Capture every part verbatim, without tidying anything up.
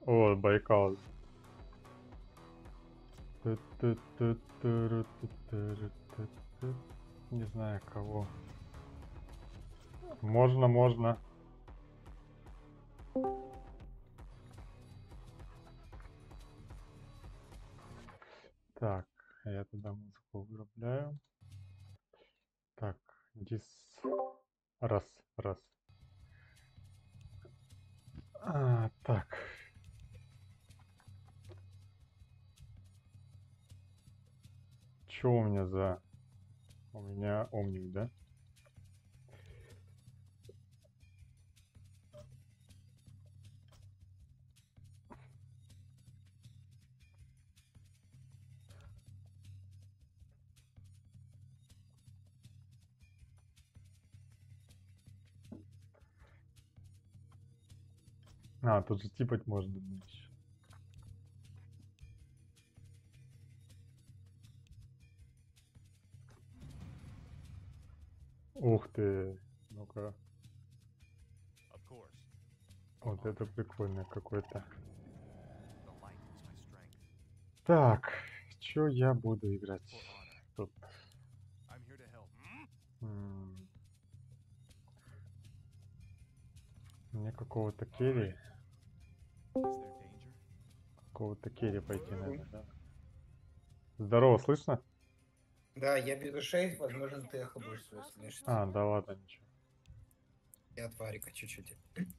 О, Байкал. Не знаю кого. Можно, можно. Так, я тогда музыку вырубляю. Так, дис. Раз, раз. А, так. Что у меня за... У меня омник, да? А, тут же типать можно. Еще. Ух ты. Ну-ка. Вот это прикольно какой-то. Так, что я буду играть? Тут. М, Мне какого-то керри. Какого-то керри пойти надо, да? Здорово, слышно? Да, я беру шесть, возможно, ты эхо будешь свой слышать. А, да ладно, ничего. И от варика чуть-чуть.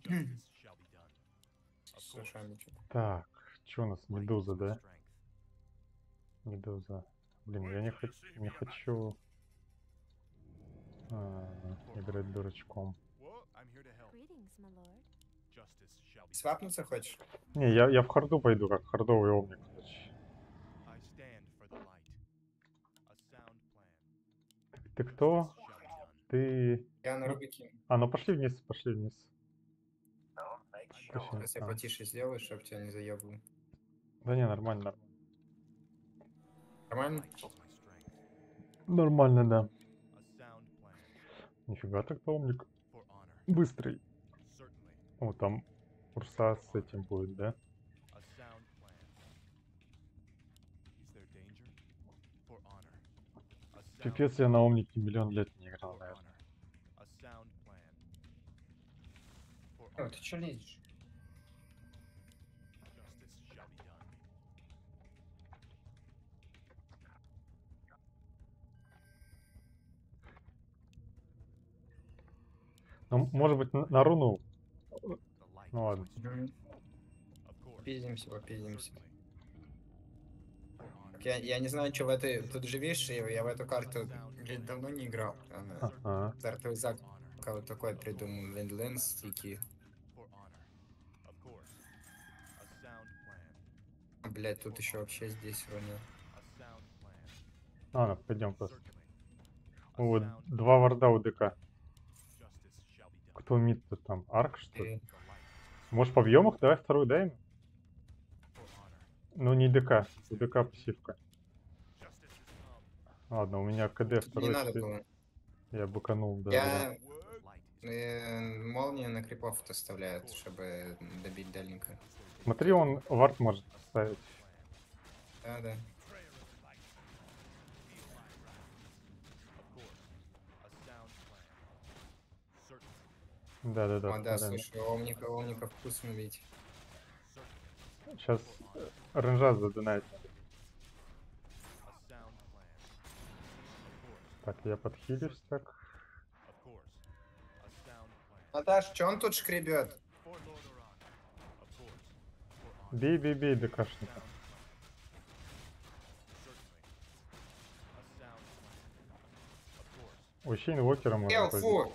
С ушами чуть. Так, что у нас? Медуза, да? Медуза. Блин, я не, хочу, не хочу а, играть дурачком. Свапнуться хочешь? Не, я, я в харду пойду, как хардовый омник, короче. Ты, ты кто? Ты... Я на Ну, рубике. а, ну пошли вниз, пошли вниз. Пошли. Сейчас я А. потише сделаю, чтобы тебя не заебал. Да не, нормально, нормально. Нормально? Нормально, да. Нифига так омник. Быстрый. О, там Урса с этим будет, да? Пипец, я на омнике миллион лет не играл, наверное. О, ты что лезешь? Ну, может быть, на, на руну. Ну ладно. Угу. Пиздимся, попиздимся. Я, я не знаю, что в этой... Тут же видишь, я, я в эту карту блин, давно не играл. Она... Ага. Стартовый зак вот такой придумал. Лендленд, стики. А, блядь, тут еще вообще здесь вроде. Ладно, пойдем просто. О, вот два варда у ДК. Кто мид-то там? Арк, что ли? Ты... Может, побьем их? Давай вторую дай ему. Ну, не ДК. У ДК пассивка. Ладно, у меня КД Тут не второй надо четыре. было. Я быканул, да, зря. Я... Э, молния на крипов оставляет, чтобы добить дальненько. Смотри, он вард может поставить. Да, да. Да-да-да, О, да, вставляем. слушай, омника, омника вкусно ведь. Сейчас ренжа задонать. Так, я подхилюсь так. Наташ, что он тут шкребет? Бей, бей, бей, ДКшника. Вообще инвокера можно Эл, побить. фу!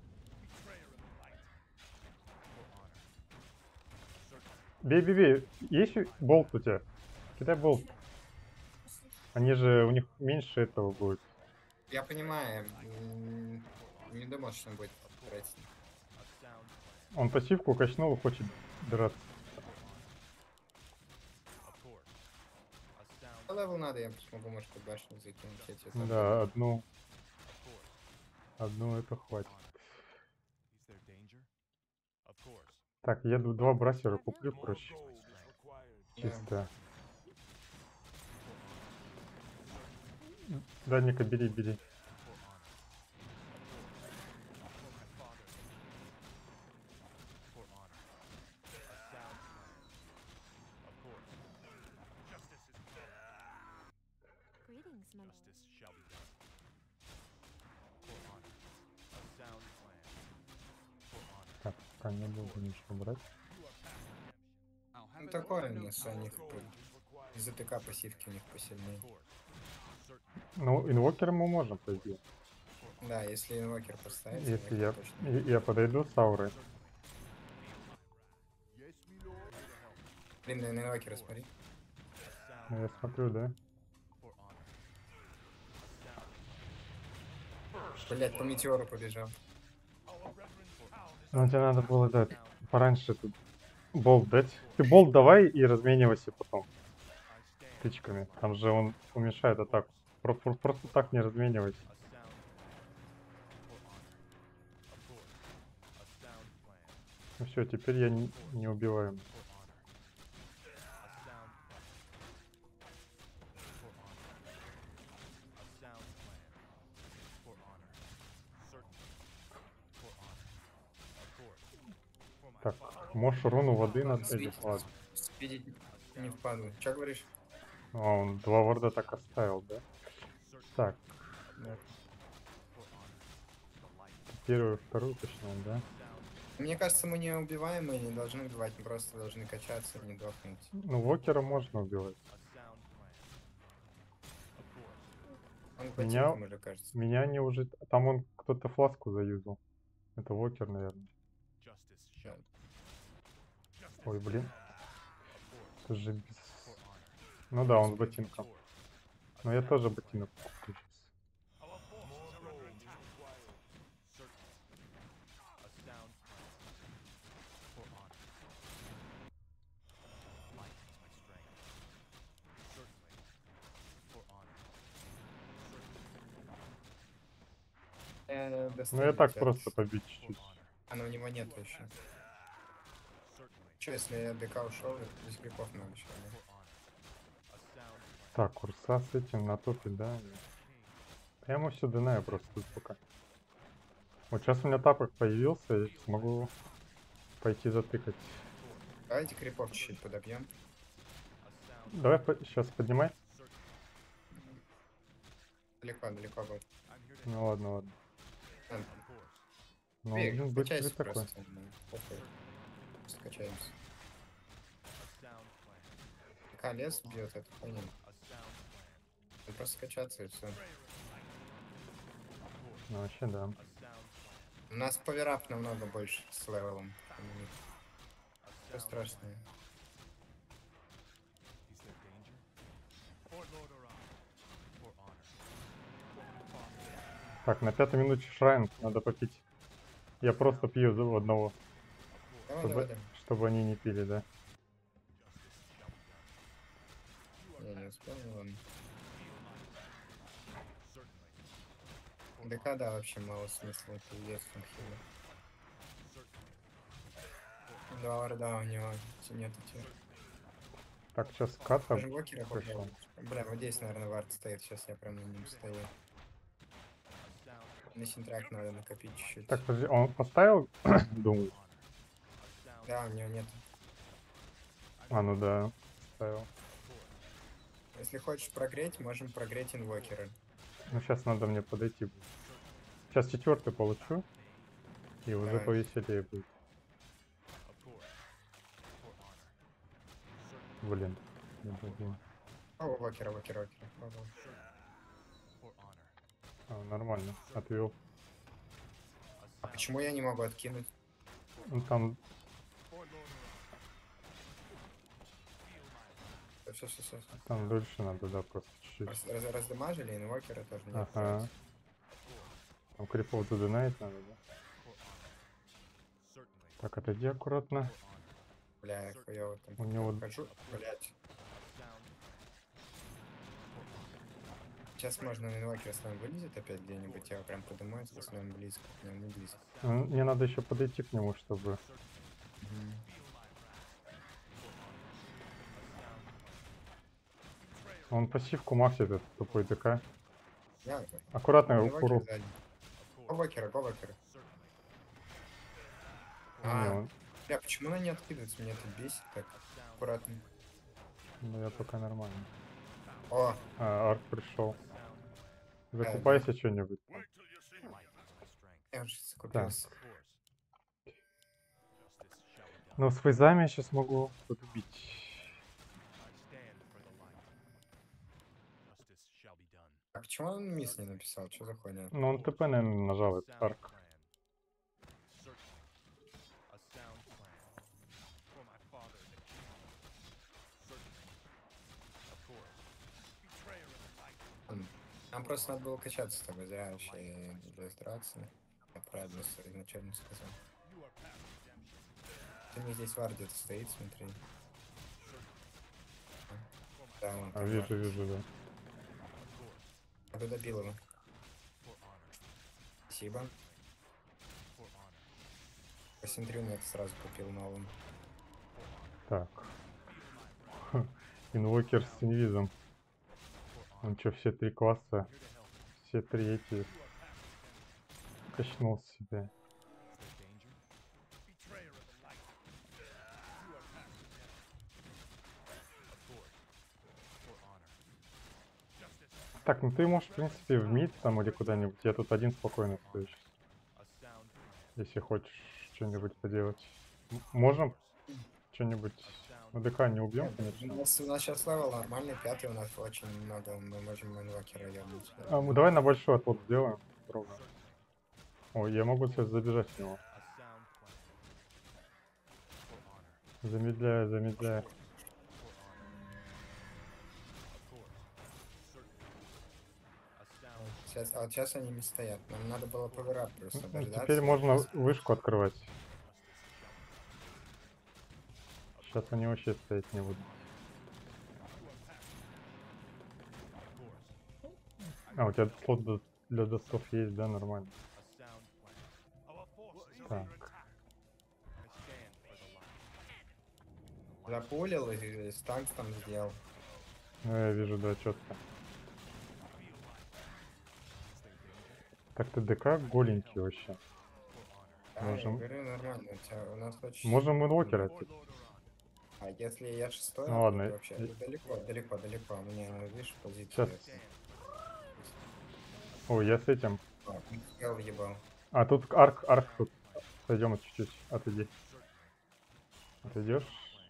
Бей, бей, бей. Есть болт у тебя? Кидай болт. Они же, у них меньше этого будет. Я понимаю, не думал, что он будет тратить. Он пассивку качнул и хочет драться. Левел надо, я смогу, может, и башню закинуть. Я тебе так Да, говорю. одну. Одну это хватит. Так, я два брасера куплю, короче. Чисто. Дальника бери, бери. Greetings, my Так, пока не буду ничего брать. Ну такое у нас, у них из АТК пассивки у них посильнее. Ну, инвокером мы можем пойти. Да, если инвокер поставить, Если инвокер я, точно. я я подойду с аурой. Блин, на инвокера смотри. Ну, я смотрю, да. Блять, по метеору побежал. Ну, тебе надо было дать пораньше тут болт дать. Ты болт давай и разменивайся потом тычками. Там же он уменьшает атаку. Про- про- Просто так не разменивайся. Ну все, теперь я не, не убиваем. Так, можешь руну воды на этих, ладно. Спидить не впаду. Че говоришь? А, он два ворда так оставил, да? Так, Да. первую, вторую точнее, да? Мне кажется, мы не убиваем и не должны убивать, мы просто должны качаться, не дохнуть. Ну, Вокера можно убивать. Он по Меня- типам уже кажется. Меня не уже... Там он кто-то фласку заюзал. Это Вокер, наверное. Да. Ой, блин. Это же без... Ну да, он с ботинком. Но я тоже ботинок куплю сейчас. Э, Ну достать я так хотят. просто побить чуть-чуть. А, но у него нет еще. Че, если я ДК ушел, без крипов много еще. Так, Урса с этим на топе, да. Я ему все дынаю просто тут пока. Вот сейчас у меня тапок появился, я смогу пойти затыкать. Давайте крипов чуть-чуть подобьем. Давай сейчас поднимай. Далеко, далеко будет. Ну ладно, ладно. А, Ну, Бей, блин, быстрый качайся такой. просто. ну, похуй. Просто качаемся. ДК лес бьет, это понял. Просто качаться и все. Ну вообще да. У нас поверап намного больше с левелом. Что страшное. Так, на пятой минуте шрайн надо попить. Я просто пью за одного, Давай, чтобы, давай, давай. чтобы они не пили, да. Я не успел, ну ладно. ДК, да, вообще мало смысла, это единственный хил. Да, орда у него нет идти. Так, сейчас ката Даже блокера пришел. попробуем. Бля, вот здесь, наверное, вард стоит, сейчас я прям на нем стою. На синтрак надо накопить чуть-чуть. Так, подожди, он поставил, думаю. Да, у него нет. А, ну да, поставил. Если хочешь прогреть, можем прогреть инвокера. Ну сейчас надо мне подойти будет. Сейчас четвертый получу. И уже Давай. повеселее будет. Блин. не дадим. О, вокера, вокера, вокера. Пробовал. А, нормально, отвел. А почему я не могу откинуть? Ну там, Все, все, все. там дольше надо, да, просто чуть-чуть. Раз, раз- раздамажили, инвокера тоже не Ага. откроется. Там крипов задонать надо, да? Так, отойди аккуратно. Бля, я хуёво там У него- хожу. Блять. Сейчас можно на инвокера с нами вылезет опять где-нибудь, я прям поднимаюсь, если он близко. Не, он не близко. Ну, мне надо еще подойти к нему, чтобы... Он пассивку максит, этот тупой ДК. Я... Аккуратно Инвокер уру. сзади. Го вокера, го вокера. Не, А, он... бля, почему она не откидывается? Меня это бесит так. Аккуратно. Ну я пока нормально. О, А, арт пришел. да. Закупайся что-нибудь. я уже Так. закупился. Ну, с фейзами я сейчас могу подбить. А почему он мисс не написал? Что за хуйня? Ну, он ТП, наверное, нажал этот арк. М, Нам просто надо было качаться с тобой, зря вообще без драться. Я правильно с- изначально сказал. Ты мне здесь вар где-то стоит, смотри. Да, он А, там вижу, вар. вижу, да. Я бы добил его. Спасибо. Посмотрю, на это сразу купил новым. Так. Инвокер с инвизом. Он что, все три класса, все три эти качнул себе. Так, ну ты можешь, в принципе, в мид там или куда-нибудь. Я тут один спокойно стою сейчас. Если хочешь что-нибудь поделать. М- Можем что-нибудь... Ну, ДК не убьем, Нет, у конечно. нас, у нас сейчас левел нормальный, пятый, у нас очень много, мы можем инвокера ебнуть. А, ну, давай на большой отвод сделаем. Попробуем. Ой, я могу сейчас забежать в него. Замедляю, замедляю. Сейчас, а вот сейчас они не стоят. Нам надо было поверап просто Ну, дождаться. теперь можно вышку открывать. Сейчас они вообще стоять не будут. А, у тебя слот до- для достов есть, да, нормально. Так. Запулил и станк там сделал. Ну, я вижу, да, четко. Так ты ДК голенький вообще. Да, Можем- я говорю, нормально. У, тебя, у нас очень... Можем инвокера отсюда. А если я шестой, Ну а ладно, тут вообще и- далеко, далеко, далеко. У меня, видишь, позиция. Сейчас. Ой, я с этим. А, я въебал. А, тут арк, арк тут. Сойдем чуть-чуть. Отойди. Отойдешь?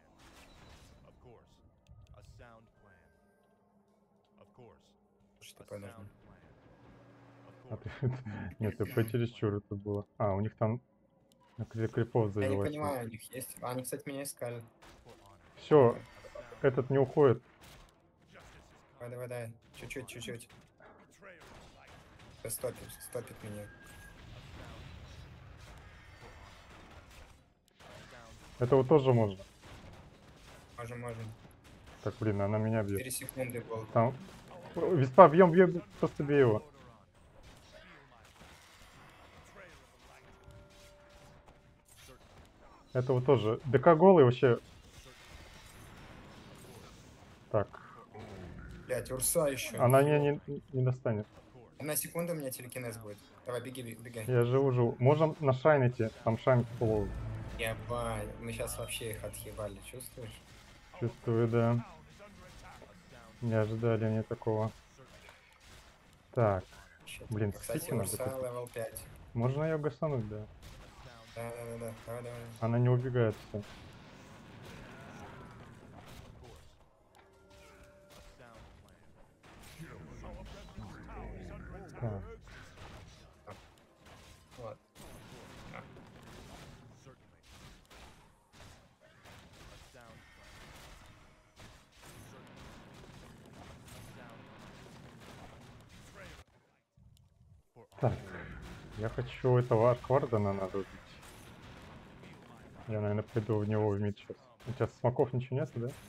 Что такое нужно? А ты... Нет, ТП чересчур это было. А, у них там на кри- крипов Я не завелось. понимаю, у них есть... А, они, кстати, меня искали. Все, этот не уходит. Давай, давай, давай. Чуть-чуть, чуть-чуть. Стопит, стопит меня. Этого тоже можно. Можем, можем. Так, блин, она меня бьет. четыре секунды был. Там... О, Веспа, бьем, бьем, просто бей его. Этого тоже. ДК голый вообще. Так. Блять, урса еще. Она не, не, не достанет. На секунду у меня телекинез будет. Давай, беги, беги, бегай. Я живу, живу. Можем на шайн идти. Там шайн половый. Ебать, мы сейчас вообще их отъебали, чувствуешь? Чувствую, да. Не ожидали они такого. Так. Чё Блин, такое? Кстати, стики надо урса купить. левел пять. Можно ее гасануть, да. Да, да, да, да. Давай, давай. Она не убегает все. Так. Вот. Так. Я хочу этого Арквардена надо убить. Я, наверное, пойду в него в мид сейчас. У тебя смоков ничего нет, да?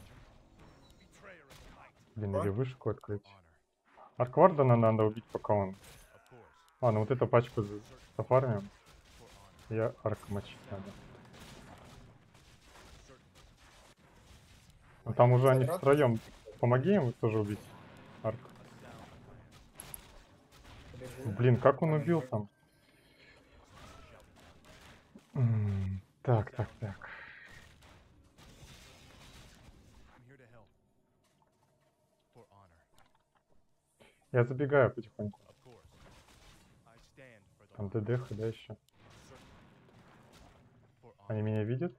Блин, Что? или вышку открыть. Арквардена надо убить, пока он... Ладно, вот эту пачку за- зафармим. Я арк мочить надо. Ну, там уже они Квадрат? втроем. Помоги им тоже убить. Арк. Побежу. Блин, как он Там убил инвы. там? М, Так, так, так. Я забегаю потихоньку. Там ДД, да, еще. Они меня видят?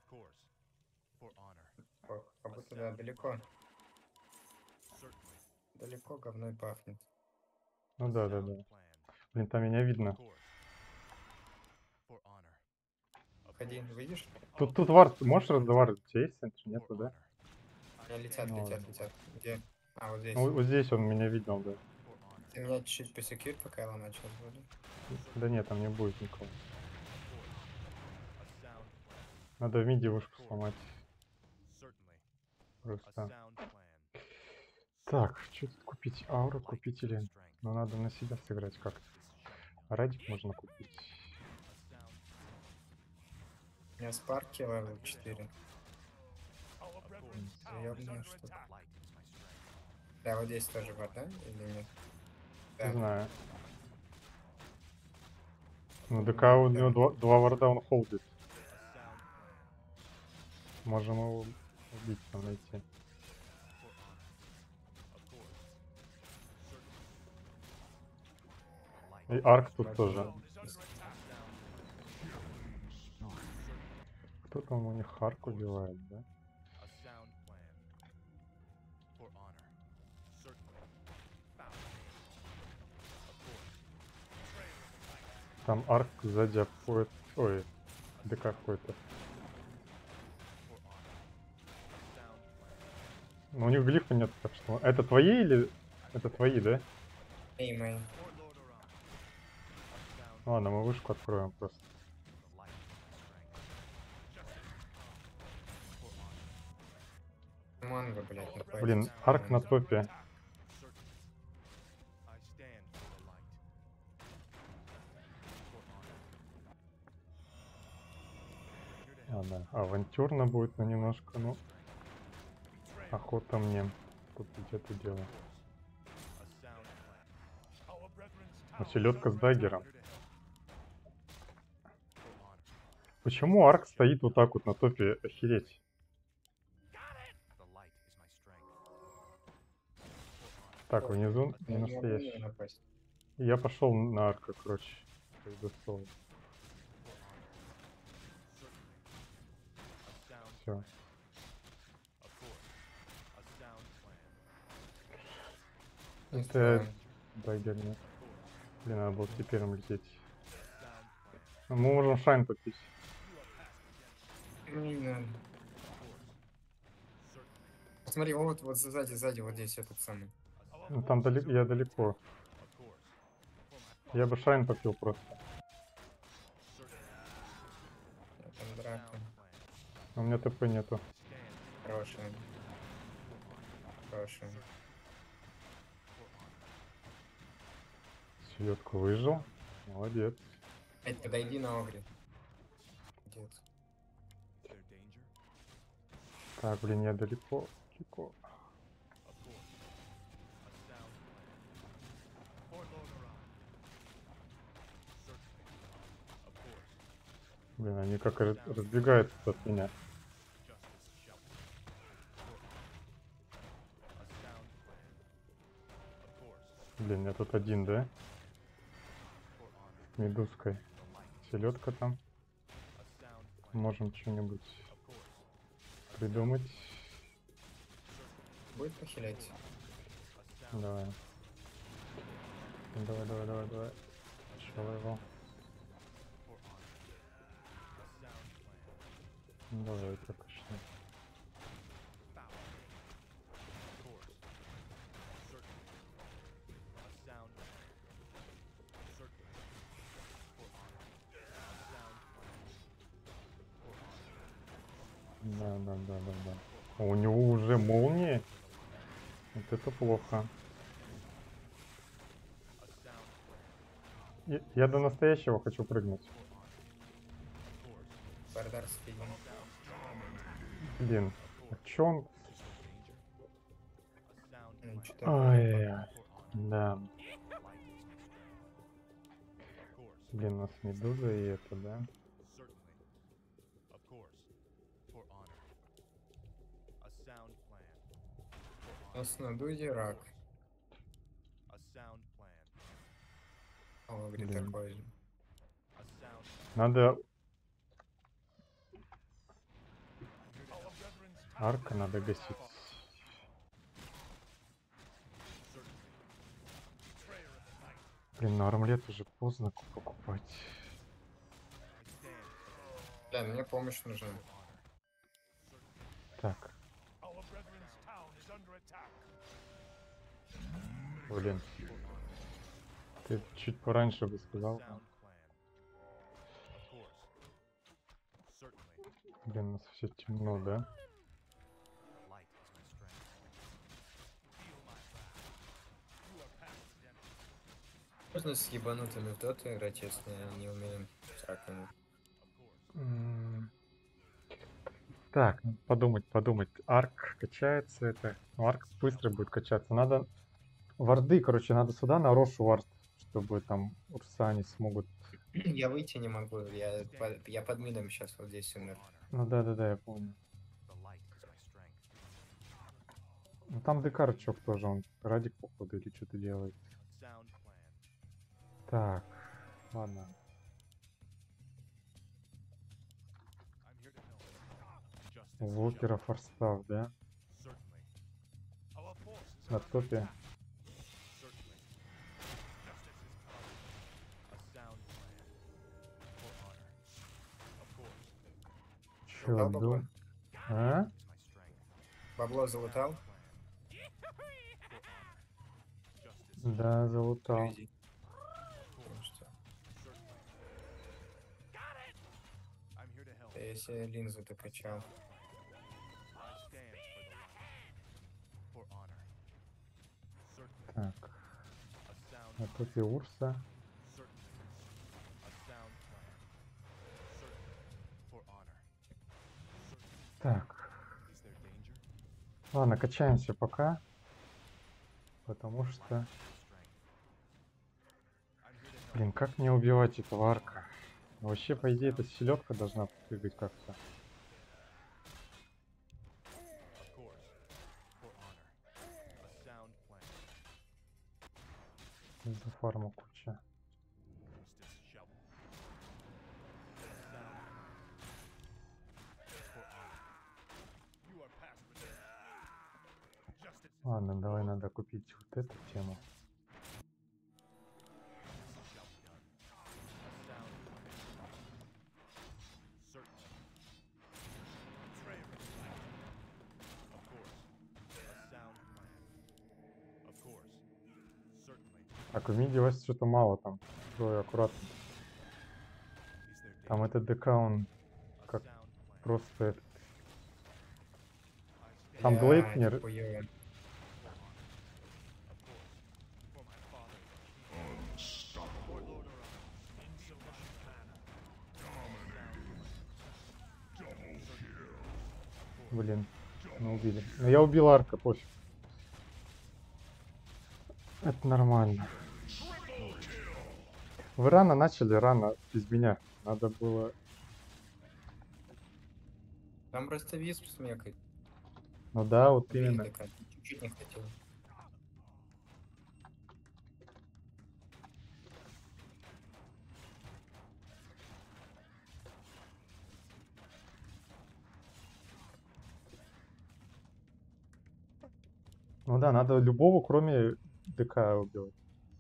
Ох, как будто да, далеко. Далеко говной пахнет. Ну да, да, да. Блин, там меня видно. Ходи, видишь? Тут, тут вард, можешь разговаривать? У тебя есть центр? Нету, да? Не, летят, Ну летят, ладно. летят. Где? А, вот здесь. Ну, вот здесь он меня видел, да. Ты меня чуть-чуть посекир, пока я ломать сейчас буду. Да нет, там не будет никого. Надо в миди вышку сломать. Просто. Так, что тут купить? Ауру купить или... Ну, надо на себя сыграть как-то. А радик можно купить. У меня спарки левел четыре. Ёбаное что-то. Да, вот здесь тоже вода или нет? Не Да. знаю. Ну, ДК у него два, два варда, он холдит. Можем его убить, там найти. И арк тут тоже. Кто там у них арк убивает, да? Там арк сзади обходит. Ой, ДК какой-то. Но у них глифа нет, так что... Это твои или... Это твои, да? Эй, мои. Ладно, мы вышку откроем просто. Манго, блядь, находится. Блин, арк на топе. Ладно, авантюрно будет, но немножко, ну... Охота мне тут где-то дело. Ну, селедка с даггером. Почему арк стоит вот так вот на топе? Охереть. Так, внизу не Я не могу на него настоящий. напасть. Я пошел на арка, короче. Все. Не Это успеваем. даггер нет. Блин, надо было теперь лететь. Ну, мы можем шайн попить. Не надо. Смотри, вот, вот сзади, сзади, вот здесь этот самый. Ну там далеко, я далеко. Я бы шайн попил просто. Я там драка. Но у меня ТП нету. Хорошая. Хорошая. Селедка выжил. Молодец. Эй, подойди на огре. Молодец. Так, блин, я далеко. Далеко. Блин, они как раз- разбегаются от меня. Блин, я тут один, да? С медузкой. Селедка там. Можем что-нибудь придумать. Будет похилять? Давай. Давай, давай, давай, давай. Чего его? Давай, так точно. Да, да, да, да, да. А у него уже молнии? Вот это плохо. Я, я до настоящего хочу прыгнуть. Бардар спидом. Блин, а чё он? Ну, что-то Ой-ой-ой. Да. Блин, у нас медуза и это, да? у нас на дуде рак. А в игре Блин. такой же. Надо... Арка надо гасить. Блин, на армлет уже поздно покупать. Да, мне помощь нужна. Так. Блин. Ты чуть пораньше бы сказал. Блин, у нас все темно, да? Можно с ебанутыми в доту играть, если не умеем с раками. М, Так, надо подумать, подумать. Арк качается это. Ну, арк быстро будет качаться. Надо варды, короче, надо сюда на Рошу вард, чтобы там урса не смогут. Я выйти не могу, я, по- я под мидом сейчас вот здесь умер. Ну да, да, да, я помню. Ну там Декарчок тоже, он Радик, походу, или что-то делает. Так, ладно. Вокера форстав, да? На топе. Чё, Залутал был? бабло? А? Бабло залутал? Да, залутал. Привези. Потому что... Да я себе линзу докачал. Так. На топе Урса. Так. Ладно, качаемся пока. Потому что... Блин, как мне убивать этого арка? Вообще, по идее, эта селедка должна прыгать как-то. За фарма куча. Ладно, давай надо купить вот эту тему. Так, в миде у вас что-то мало там. Ой, аккуратно. Там этот ДК, он как просто этот... Там Блядь, Глейпнер. хуёво. Блин, ну убили. Но я убил арка, пофиг. Это нормально. Вы рано начали, рано, без меня. Надо было... Там просто висп смекать. Ну да, вот Убили именно. ДК. Чуть-чуть не хватило. Ну да, надо любого, кроме ДК убивать.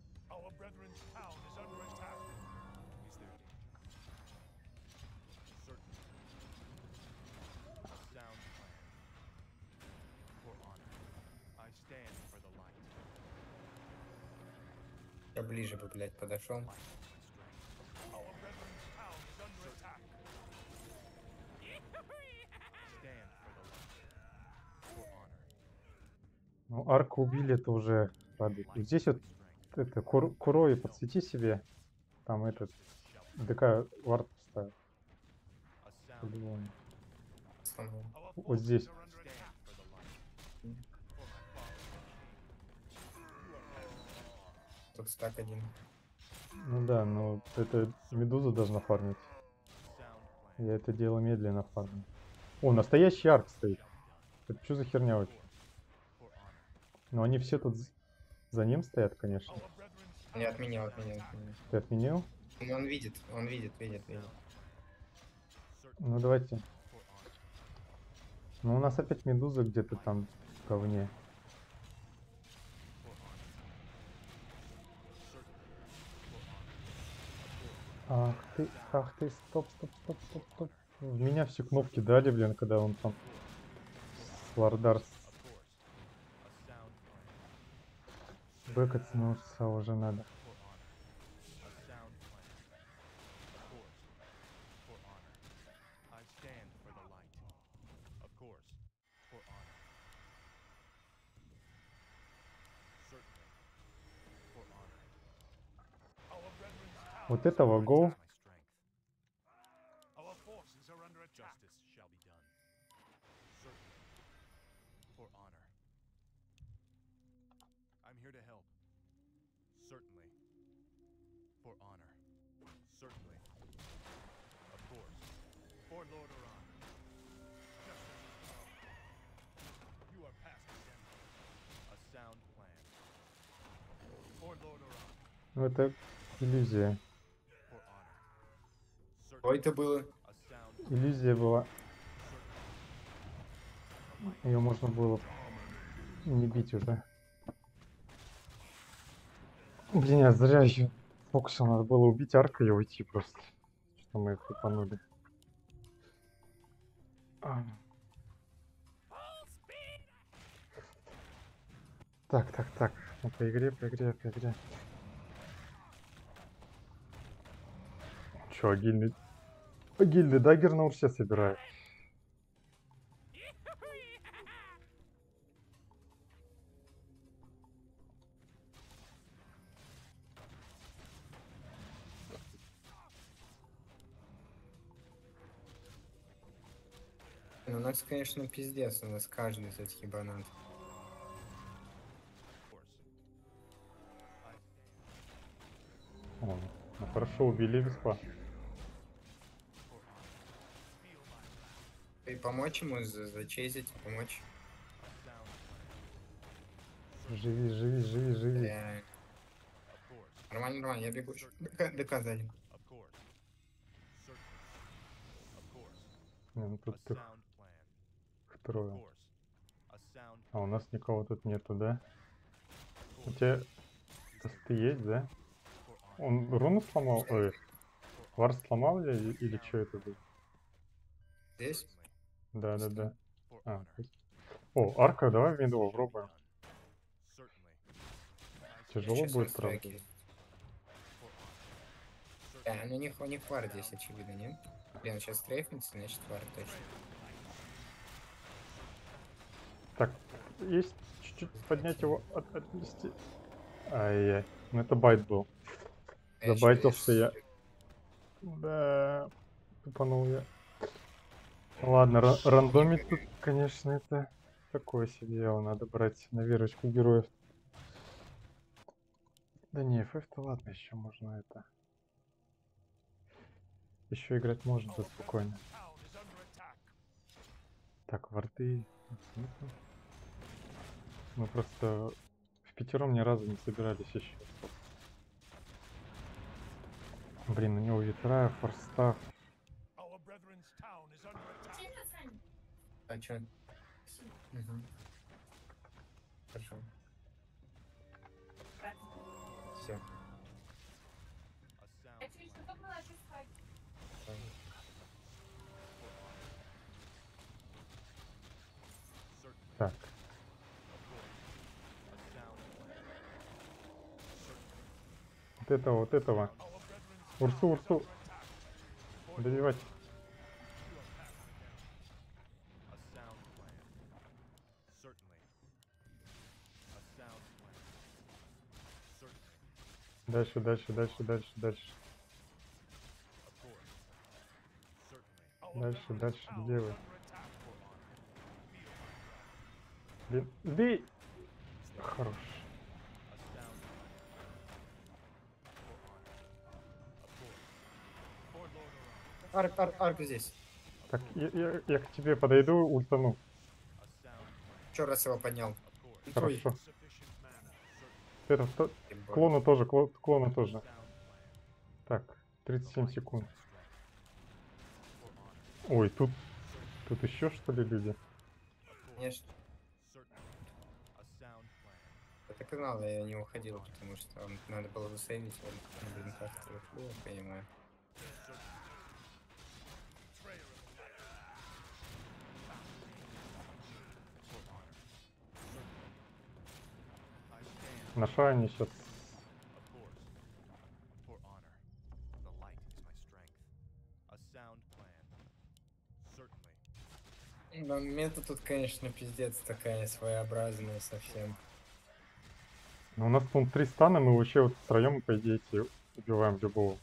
Я ближе бы, блядь, подошел. Ну, арку убили, это уже радует. И здесь вот это кур Курой подсвети себе. Там этот ДК вард поставил. По-любому. Сломал. Вот здесь. тут стак один. Ну да, но это медуза должна фармить. Я это дело медленно фармлю. О, настоящий арк стоит. Это что за херня вообще? Но они все тут з- за ним стоят, конечно. Не отменил, отменил, отменил. Ты отменил? Ну, он видит, он видит, видит, видит. Ну давайте. Ну у нас опять медуза где-то там в говне. Ах ты, ах ты, стоп, стоп, стоп, стоп, стоп. В меня все кнопки дали, блин, когда он там с Лардарс бэкаться уже надо. Вот этого гоу. Ну это иллюзия. Что это было? Иллюзия была. Ее можно было не бить уже. Блин, я зря еще фокусил, надо было убить арка и уйти просто. Что мы их тупанули. А. Так, так, так. Ну, по игре, по игре, по игре. Че, агильный... Агильный даггер на урсе собирает. Ну, у нас, конечно, пиздец, у нас каждый из этих ебанат. О, ну хорошо, убили веспа. И помочь ему за- зачезить, помочь. Живи, живи, живи, живи. Э, Нормально, нормально, я бегу. ДК, ДК сзади. Не, ну тут их трое. А у нас никого тут нету, да? У тебя тосты есть, да? Он руну сломал? Ой, варс сломал или, или что это было? Здесь? Да, да, да. А, то есть- О, арка, давай в миду попробуем. Тяжело Сейчас будет, правда. настройки. Да, ну у них, у них вар здесь, очевидно, нет? Блин, он сейчас стрейфнется, значит вар точно. Так, есть чуть-чуть поднять его, от, отнести. Ай-яй, ну это байт был. Я ещё, Забайтился я. видишь, Да, тупанул я. Ладно, ра- рандомить тут, конечно, это такое себе дело. Надо брать на верочку героев. Да не, эф эф-то ладно, еще можно это. Еще играть можно, да, спокойно. Так, варды. Смысл? Мы просто в пятером ни разу не собирались еще. Блин, у него ветра, форстав. а чё? Угу. Хорошо. Все. Так. Вот этого, вот этого. Урсу, Урсу. Добивать. Дальше, дальше, дальше, дальше, дальше. Дальше, дальше, где вы? Блин, бей! Хорош. Арк, арк, арк здесь. Так, я, я- я к тебе подойду, ультану. Еще раз его поднял. Ой, Хорошо. Это то- ебать. клону тоже, кло- клону тоже. Так, тридцать семь секунд. Ой, тут, тут еще что ли люди? Конечно. Я так и знал, я не уходил, потому что он- надо было бы сейвить его. Ну, блин, как-то ушло, я понимаю. На шайне сейчас. Ну, мета тут, конечно, пиздец такая своеобразная совсем. Ну, у нас тут три стана, мы вообще вот втроем, по идее, эти убиваем любого.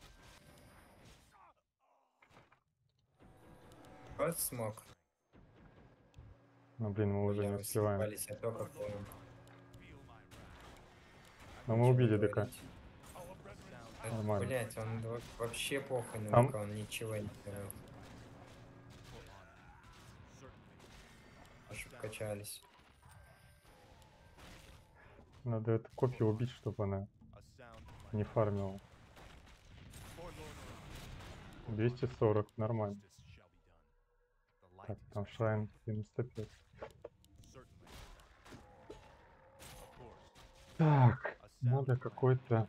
Вот смог. Ну, блин, мы уже Бля, не вы успеваем. съебались, я только понял. Но мы Ничего убили не ДК. говорите. Это, Нормально. блядь, он во- вообще похуй на Там- ДК, он ничего не делает. Аж качались. Надо эту копию убить, чтобы она не фармила. двести сорок, нормально. Так, там Шрайн девяносто пять. Так, надо какой-то...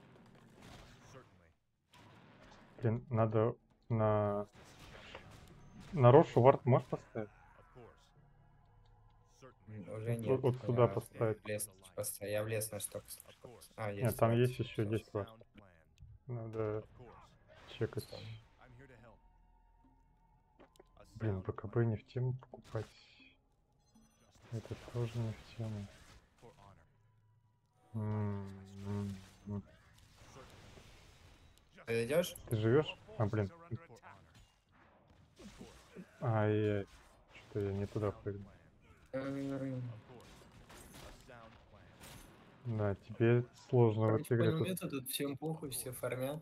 Блин, надо на... На Рошу вард можешь поставить? М, Уже Вот- нет. вот сюда я поставить. в лес поставил. Я в лес на штук. А, есть. Нет, там вот, есть еще, всё, есть всё. вард. Надо чекать. Встал. Блин, БКБ не в тему покупать. Это тоже не в тему. М, м, м. Ты идешь? Ты живешь? А, блин. Ай-яй. Что я не туда прыгнул. Да, тебе сложно в Короче, этой игре. понял, Тут... метод, тут всем похуй, все фармят.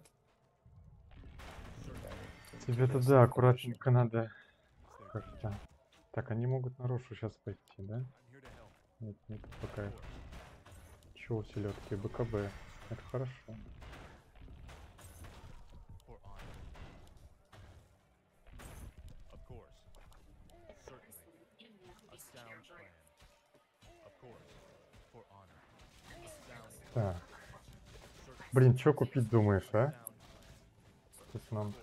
Да, тут Тебе-то интересно, да, конечно. аккуратненько надо как-то. Так, они могут на Рошу сейчас пойти, да? Нет, нет, пока. Чё у селедки? БКБ. Это хорошо. Так. Блин, чё купить думаешь, а? Тут нам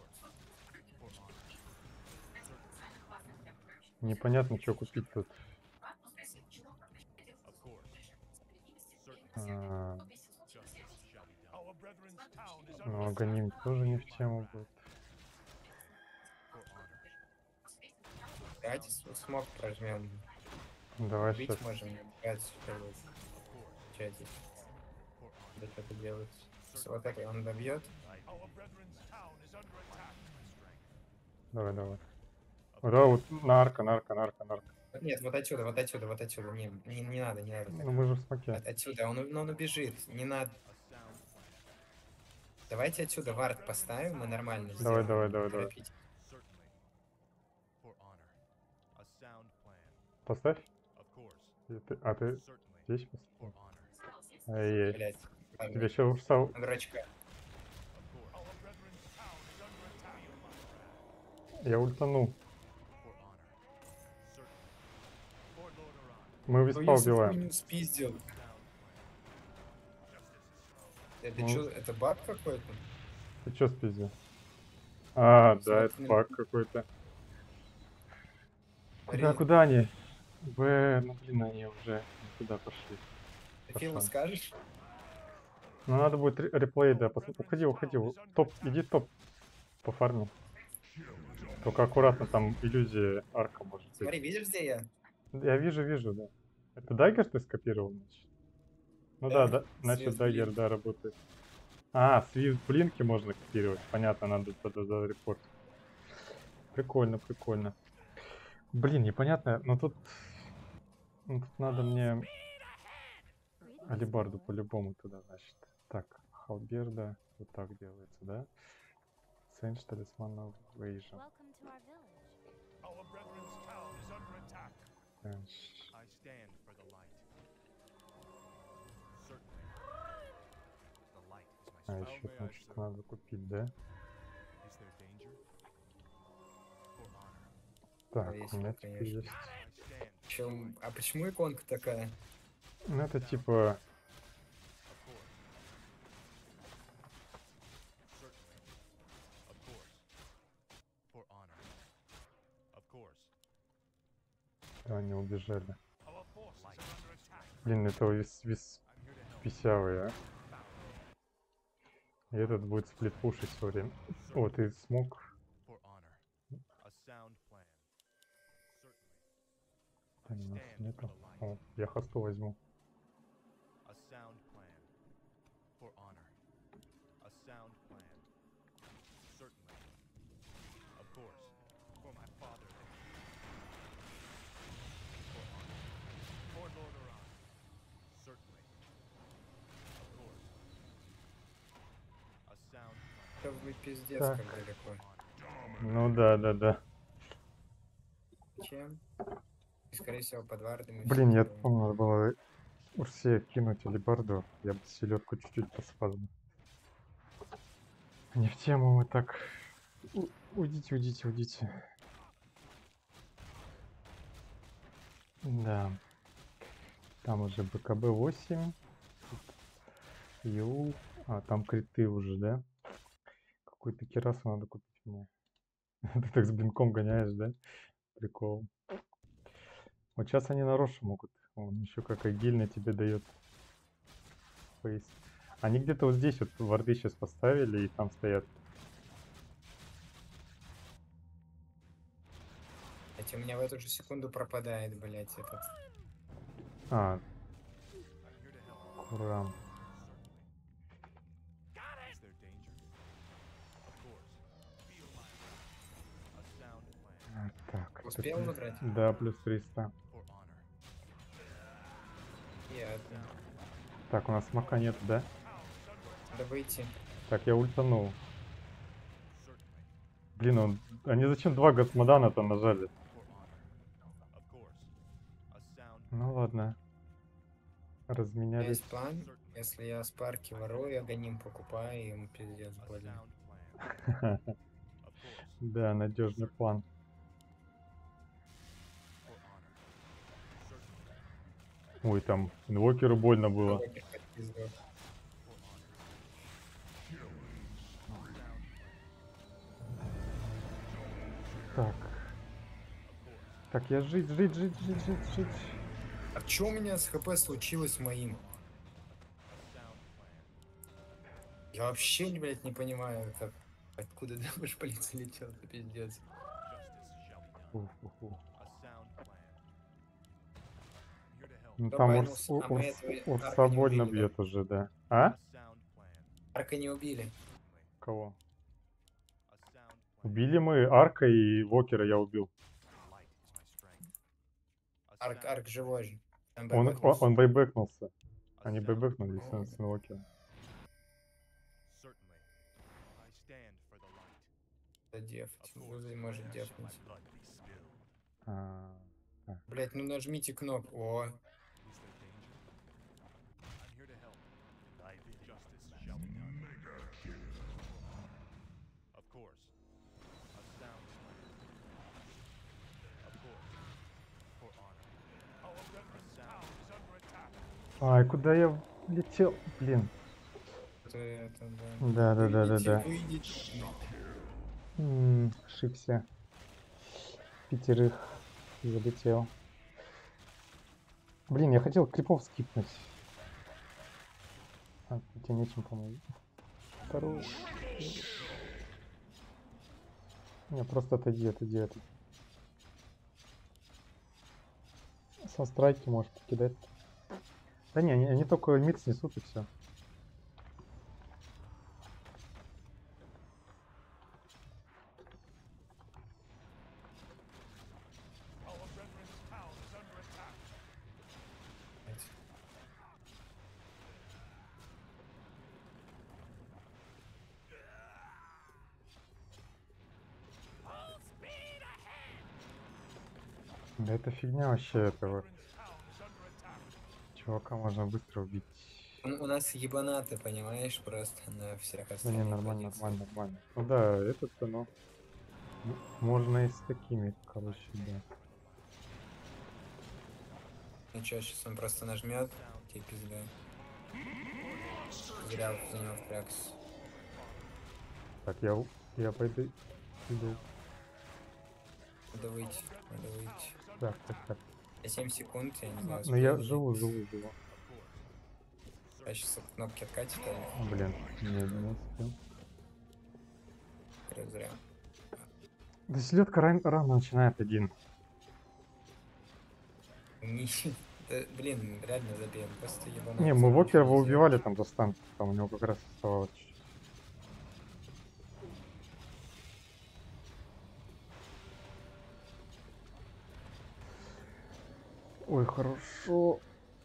непонятно, что купить тут. А, ну, Аганим тоже не в тему будет. Давайте с- смог прожмем. Давай Бить сейчас. можем, пять вперед. Чатик. Да что-то делать. Всё, вот это он добьет. Давай, давай. Вот, да, вот нарко, нарко, нарко, нарко. Нет, вот отсюда, вот отсюда, вот отсюда. Не, не, не надо, не надо. Ну мы же в смоке. От- отсюда, он, ну, он убежит. Не надо. Давайте отсюда вард поставим, мы нормально Давай, сделаем. давай, не давай, давай. торопитесь. Поставь. И ты- А ты здесь поставил? Ай-яй. Блять. Тебе еще устал. Дурачка. Я ультанул. Мы Ну, виспа если ты убиваем. меня спиздил. Это Ну. что, это баг какой-то? Ты чё спиздил? А, да, Смотри, это баг какой-то. Куда, Смотри, куда они? Б, ну блин, они уже не туда пошли. ты Филу Пошла. скажешь? Ну надо будет ре- реплей, да. пос- Уходи, уходи. у- Топ, иди топ по фарме. Только аккуратно, там иллюзия арка может быть. Смотри, видишь, где я? Я вижу, вижу, да. Это дайгер ты скопировал, значит? Ну да, Да, да, значит Свет дайгер, Блинк. да, работает. А, свист блинки можно копировать. Понятно, надо тогда за репорт. Прикольно, прикольно. Блин, непонятно, но тут, ну, тут надо мне алибарду по-любому туда, значит. Так, халберда, вот так делается, да? Change Talisman of Vision. Welcome to our village. Our brethren's town is under attack. Change. I stand for the light. Certainly. The light is my А, strength. еще How may там I что-то serve? надо купить, да? Is there danger? For honor. Так, есть, у меня конечно. теперь есть. I stand for the Чем... light. А почему иконка такая? Ну, это типа... Of course. Certainly. Of course. For honor. Of course. Да, они убежали. Our forces are under attack. Блин, это вис, вис I'm here to help. писявый, а? И этот будет сплитпушить все время. О, ты смог? For honor. A sound plan. Certainly. I Там у нас stand for нету. the light. О, я хосту возьму. A sound plan. For honor. A sound plan. Certainly. Of course. For my father. For honor. For Lord Oran. Certainly. Of course. A sound plan. Это вы пиздец Так. как далеко. Ну да, да, да. Чем? И, скорее всего, под вардами. Блин, я всё такое. помню, надо было Урсе кинуть алибарду. Я бы селедку чуть-чуть поспал. Не в тему мы так. У- Уйдите, уйдите, уйдите. Да. Там уже БКБ восемь. Ю. А, там криты уже, да? Какую-то кирасу надо купить мне. Ты так с блинком гоняешь, да? Прикол. Вот сейчас они на Рошу могут. Он еще как агильно тебе дает. Фейс. Они где-то вот здесь вот варды сейчас поставили и там стоят. Хотя у меня в эту же секунду пропадает, блять, этот. А, I'm here to help. Курам. Certainly. Is there danger? Of course. Feel my wrath. A sound plan. А, так. это Успел плюс- забрать? Да, плюс триста. For honor. Я... Так, у нас смока нет, да? Надо выйти. Так, я ультанул. Certainly. Блин, он... они зачем два Гасмодана-то нажали? For honor. Of course. A sound. Ну ладно. У меня Разменялись. есть план. Если я спарки ворую, я гоним покупаю, и ему пиздец A больно. sound plan. Of course. Да, надежный план. For honor. Certainly. Ой, там инвокеру больно было. Локер как пиздок. For honor. Sound plan. Так. Of course. Так, я жить, жить, жить, жить, жить, жить. А чё у меня с ХП случилось с моим? A sound plan. Я вообще, не, блядь, не понимаю, как... Откуда дамаж полиции летел, это пиздец. Justice shall be done. Фу-фу-фу. A sound plan. I'm here to help. Ну Кто там байнул Урс, с- У- а мы Урс, этого Урса арка не больно убили, да? бьет уже, да. А? A sound plan. Арка не убили. Certainly. Кого? A sound plan. Убили мы Арка и Вокера я убил. Light is my strength. A Арк, sound арк живой же. Там Он, он, байбекнулся. он байбекнулся. A Они sound байбекнулись О. с Инвокером. Certainly. I stand for the light. Да деф. Of course. Лузой может Shall my дефнуть. blood be spilled? А, Блять, ну нажмите кнопку. О, Is there danger? I'm here to help. Thy justice shall be done. Of course. A sound plan. Of course. For honor. Our A brethren's sound town is under attack. Ай, куда я летел? Блин. это, это, да. Да, да, да, да, Выйдите, да. выйдите. М, Ошибся. Пятерых залетел. Блин, я хотел крипов скипнуть. А, тебе нечем, по-моему. Второй. Не, просто отойди, отойди, отойди. Со страйки можешь покидать. Да не, они, они только мид снесут и все. Our brethren's town is under attack. Да это фигня вообще этого. Чувака можно быстро убить. Он у нас ебанаты, понимаешь, просто на всех Да не, остальных нормально, позициях. нормально, нормально. Ну да, этот-то, ну, м- можно и с такими, короче, да. Ну чё, сейчас он просто нажмет, тебе пизда. Зря в него впрягся. Так, я, у- я пойду, иду. Надо выйти, надо выйти. Так, так, так. Я семь секунд, я не Ну, знаю, ну я успею или живу, нет. живу, живу. А сейчас кнопки откатит, или Блин, не, не успел. зря, зря. Да селедка ран- рано начинает один. Не- да, блин, реально забей, он просто ебанут. Не, мы Вокера его убивали там за стан. Там у него как раз оставалось чуть-чуть. Ой, хорошо.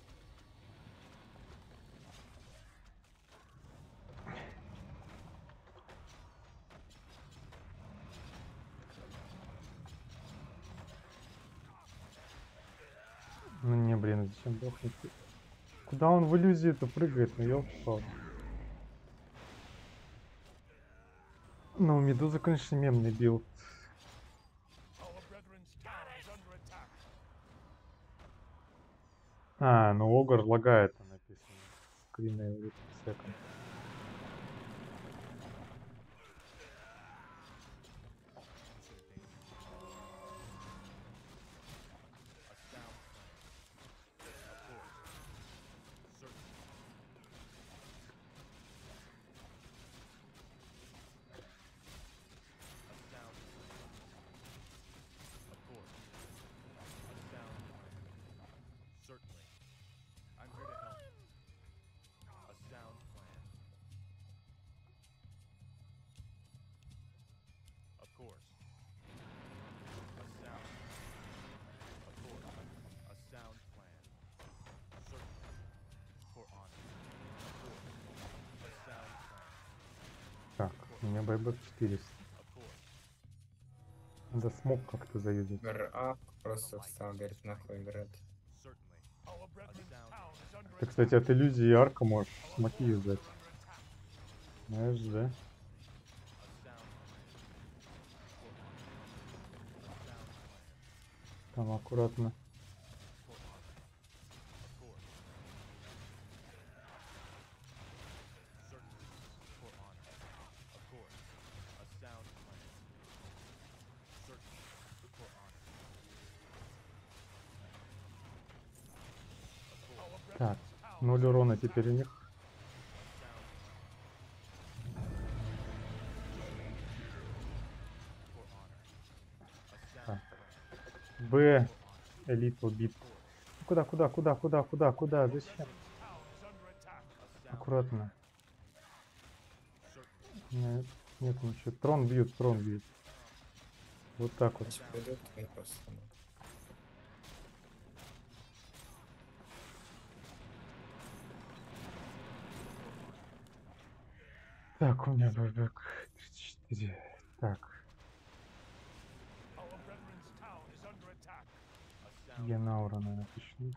Ну не, блин, зачем дохнуть? Куда он в иллюзию-то прыгает? Ну ёлки-палки. Ну, у Медузы, конечно, мемный билд. А, ну Огр лагает, там написано. Screen every second. Certainly. I'm here to help. A sound plan. Of course. A sound. Of course. A sound plan. Certainly. For honor. Of course. A sound plan. Так, у меня байбек четыреста. Of course. Надо смог как-то заюзать. ГРА просто встал, говорит, нахуй играть. Certainly. A sound. Ты, кстати, от иллюзии и арка можешь смоки юзать. Знаешь, да? A sound plan. For honor. A sound plan. Там аккуратно. For honor. Of course. Certainly. For honor. Of course. A sound plan. Certainly. For honor. Of course. Так, ноль урона теперь у них. For honor. A sound Так. plan. Б. Элит убит. Куда, куда, куда, куда, куда, куда? Зачем? Аккуратно. Нет, нет ничего. Трон бьют, трон бьют. Вот так вот. Если придут, то я просто... ну, Так, у меня байбек тридцать четыре. Так, Генаура, наверное, начнуть.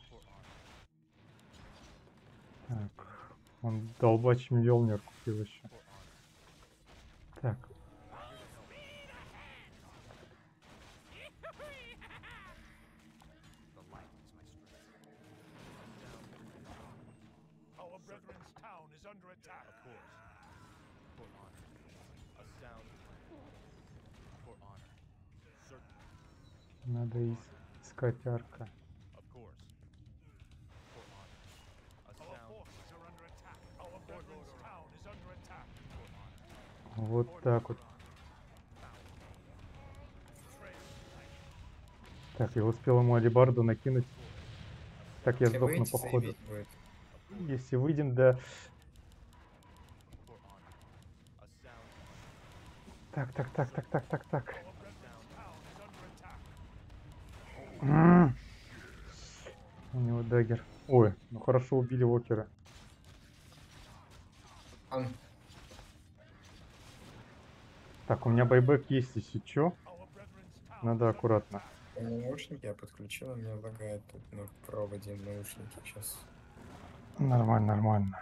Так, он долбач Мьёлнир купил еще. Так, Our brethren's town is under attack. Of course. For honor. A sound plan. For honor. Certainly. надо ис- искать арка. Of course. For honor. A Our sound forces are under attack. Our brethren's town is under attack. for honor. Вот так вот. Так, я успел ему алибарду накинуть. Так, я Если сдохну выйти, по ходу. заебись будет. Если выйдем, да. For honor. A sound plan. Так, так, так, так, так, так, так. Our brethren's town is under attack. М. У него даггер. Ой, ну хорошо убили Вокера. Он Так, у меня байбек есть, если чё. Our brethren's town Надо аккуратно. Наушники я подключил, у меня лагает тут на проводе наушники сейчас. Нормально, нормально.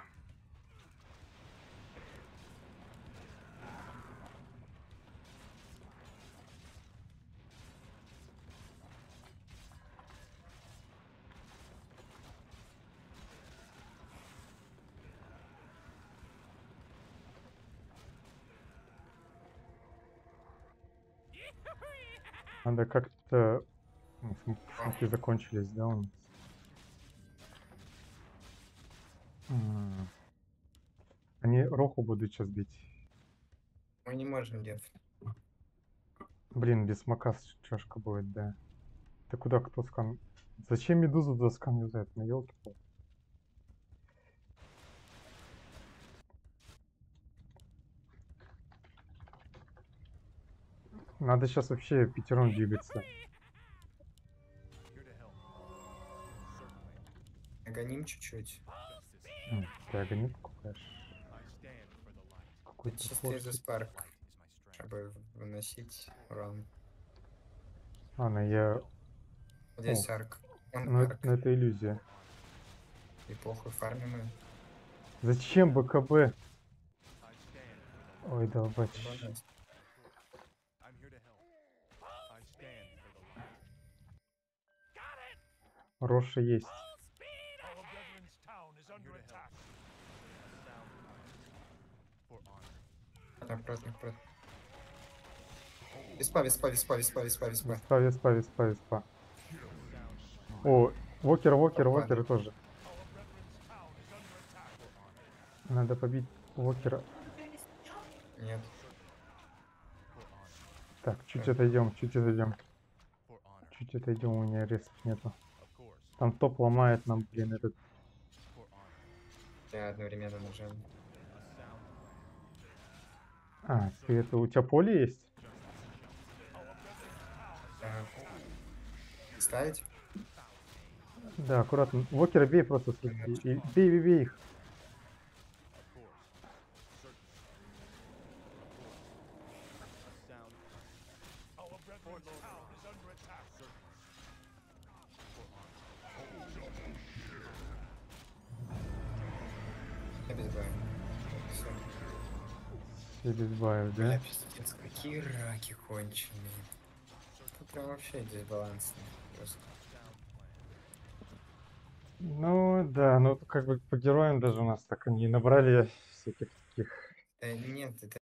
Надо как-то... Ну, см- Смоки закончились, да, у нас? М. Они Роху будут сейчас бить. Мы не можем делать. Блин, без смока с- чашка будет, да. Ты куда кто скан... Зачем медузу за скан юзает? Ну, елки. Надо сейчас вообще пятером двигаться. Here to help. Certainly. Нагоним чуть-чуть. Justice. М, Ты агонит купаешь? I stand for the light. Это Какой-то чисто из-за форсит. спарк, Light is my strength. чтобы выносить урон. Ладно, я... Вот здесь О, арк. Он ну, арк. ну это иллюзия. И похуй фармим. Зачем БКБ? I stand for the Ой, долбач. Бонус. I'm here to help. I stand for the light. Роша есть. Our brethren's town is I'm under here to attack. help. A sound plan. For honor. Напротив, напротив. Виспа, виспа, виспа, виспа, виспа, виспа. Виспа, виспа, виспа, виспа. О, Вокер, Вокер, Опа. Вокер тоже. Our brethren's town is under attack. Надо побить Вокера. Нет. For honor. Так, чуть отойдем, чуть отойдем. For honor. Чуть отойдем, у меня резки нету. Of course. Там топ ломает нам, блин, этот. For honor. Я одновременно нажал. A sound plan. А, ты это, у тебя поле есть? Так. Ставить? Да, аккуратно. Вокера бей просто с руки. И бей, бей, бей их. Of course. Certainly. Of course. A sound plan. Our brethren's town is under attack. For honor. Я без боя. Все. Все без баев, да? Бля, пиздец, какие раки конченые. Тут прям вообще дисбалансный. Просто. Ну, да, ну как бы по героям даже у нас так они набрали всяких таких Да нет, это